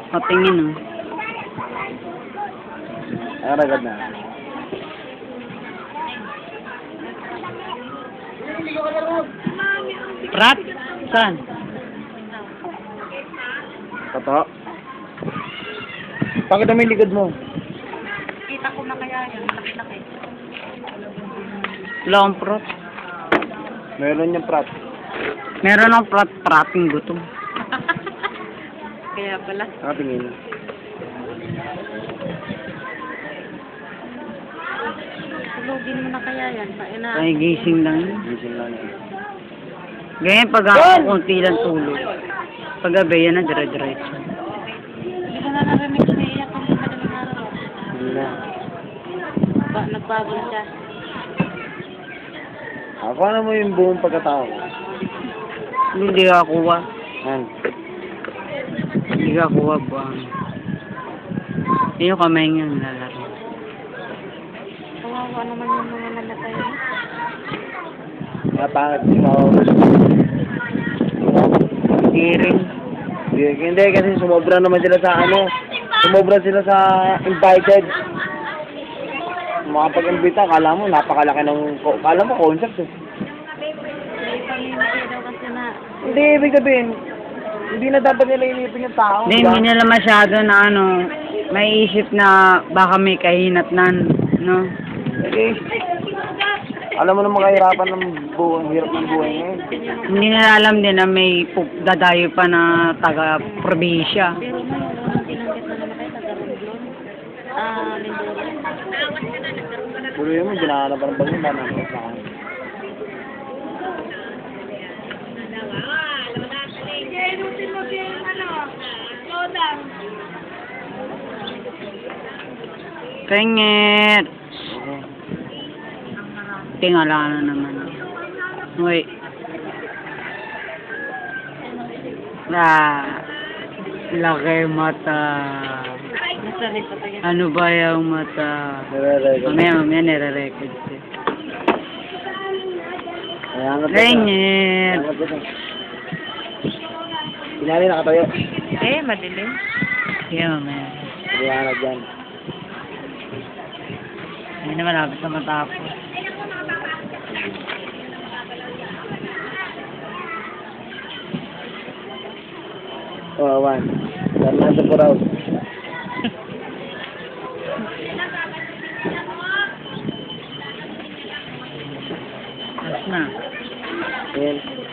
Patingin oh. Ay, agad na. Prat? Saan? Tato. Bakit naman yung likod mo? Kita ko na kaya yun. Laki-laki. Wala akong prat. Meron yung prat. Meron akong prat. Prating gutom. Kaya pala. Tingin. Tulogin mo na kaya yan. Paina. Ay, gising lang yun. Gising lang eh. Ganyan pag ako kunti lang tulog. Pag gabi yan na dire-diretso. Hindi ko na narinig na iyak ang madaling araw. Hindi na. Nagbabol siya. Ako na mo yung buong pagkatao ko. Hindi ka kuha. Yan. Hindi ka kuha buwang. Yun yung kamay nga lalaro. Kawawa naman yung mga namatay. Napangit ikaw. Hindi rin. Hindi, kasi sumobra naman sila sa ano. Sumobra sila sa invited. Makapag-invita, kala mo, napakalaki ng, kala mo, concept eh. May pamimigay daw kasi na. Hindi, ibig sabihin, hindi na dapat nila inipin yung tao. Hindi nila masyado na ano, may isip na baka may kahinatnan, no? Okay. Alam mo naman kahirapan ng buhay, hirap ng buhay ngayon. Hindi nila alam din na may dadayo pa na taga-probinsya. Pero ngayon, unang tinanggit na naman kayo, taga-Romblon. Mindoro. Tuloy mo, ginahanap ng bagay, ba naman sa akin. Pengit! Tingala na naman. Uy. Laki mata. Nasali pa tayo. Ano ba yung mata? Nire-record. Mamaya nire-record siya. Pengit! Pinali nakatayo. Madilim. Sige mamaya. Kaya dyan. Hindi na malapit na matapos. Oh, one. Nasa Puraw. Tapos na. Yan.